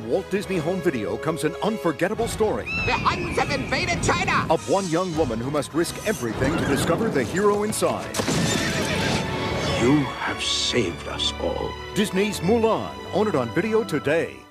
Walt Disney Home Video comes an unforgettable story The Huns have invaded China! of one young woman who must risk everything to discover the hero inside. You have saved us all. Disney's Mulan. Own it on video today.